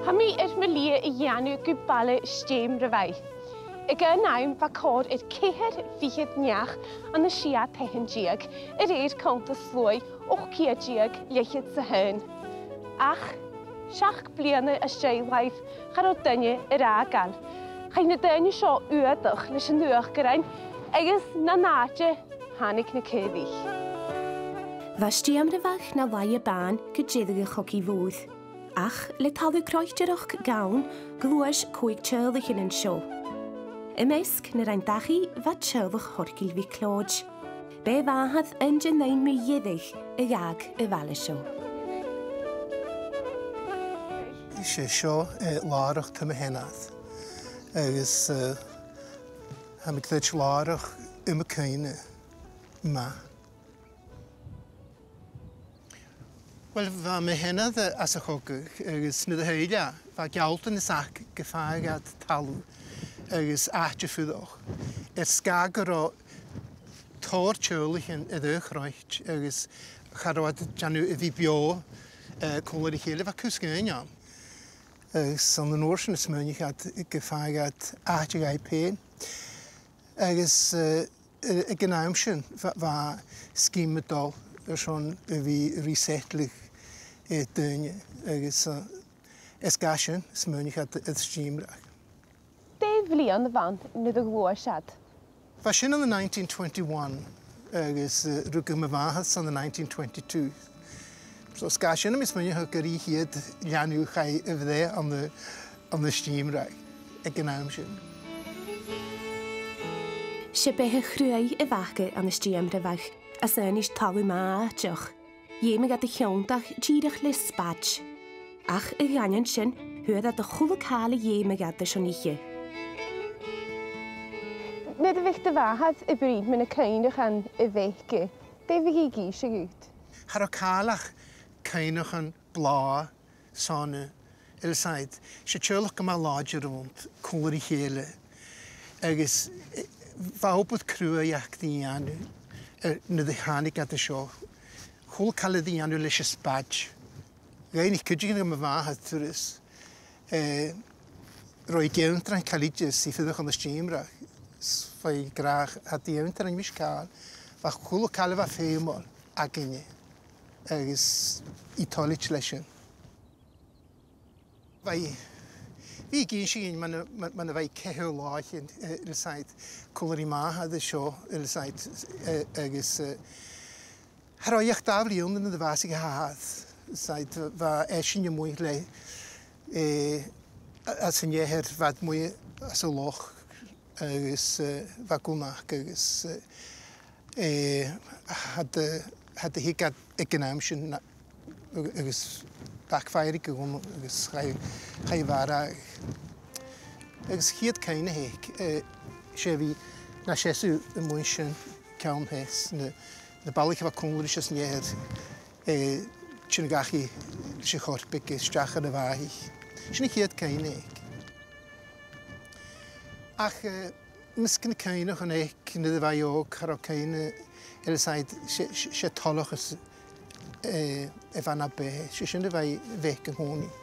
Hami melia ianu gubale stem revai. Ega naim bakord ceir fichyd niach an y sia tehen diag, conta slwy och kia diag liechyd sa hyn. Ach, siach bliana a steilaif charo dynnu agal. Chai na dynnu sio uadach leis yn nuach gyrain, agus na nage hanig na ceddig. Fasti am rhyfach na laighe ban gydjeddig chog I fwyd. Ach, le talu croechterach gawn, glwys coig chladaichean yn sio. Ymysg na rhain dachi fa chladach horgil fi clodj. Be fahad yn gynain mi ieddig y gag y fale sio. Isio sio larach tym Hearadh. Agus ham ik glitch larach y cyne ma. Wel, fa me Hearadh as a chogach, agus na dh'èirich, fa gealtan is ach gefagad talw, agus ahtje fyddoch. Sgeadachadh tarraing y dh'èirich, agus gàrraidhean janu fi beòthail, fa cwsgyn. Agus an yn orsyn ysmynnig at gefagad ahtje bailtean. Agus y gynnawmsyn fa sgimedol, schon wie resettlich daoine agus sgeadachadh smynnig at sgeadachadh. Dave Leon van nu de Leòdhais. Was in the 1921 agus rugg me vahad in the 1922. So sgeadachadh is smynnig at gàrraidhean leanú chai feadh an the sgeadachadh gynnawmsyn. Se bethe chrúi fhàgail an sgeadachadh. As is talu maatjoch. Jeme gaat de gjóndach dheirich le spatch. Ach y ganyan sin, hwyr dat de chulacale jeme gaat de sioniche. Nid y fych dy fahad y bryd mynd y cynnych an y feiche. De fych I gys y gwyd? Harocalach cynnych an bla sonne ilsaid. Se tjölach gyma lodger rwnt cwr I hele. Agus fawbod crwy ac di anu. Na ddihannig at y sio. Chwl cael y ddianw leis y sbadj. Gain I cyddig yn y fahad tyrys. Roi gewntra'n caligys I ffyddwch yn y sgeadachadh. Fai grach a gewntra'n mis cael. Fa chwl cael y fa ffeimol ag yna. Agus I tolich leisyn. Fai fi gyn ma'n fai cehyw loch yn ylsaid cwlwr I mahad y sio ylsaid agus haroiach dafliwn yn y ddfasig hahad ylsaid fa eisiau mwy le as yn iehir fad mwy as y loch agus fa gwlnach agus had y higad y gynnawmsyn agus backfire gegaan, dus ga je waar. Agus hiet keine hek. Chevy na chesu de motion kaum hes. De ballige wat konglish is neer. Chingachi se horpik is strache de wahi. Shni hiet keine hek. Ach miskin keine gaan ek in de wayo karo keine elside se toloch is Evan Abbey, she shouldn't have vacant honey.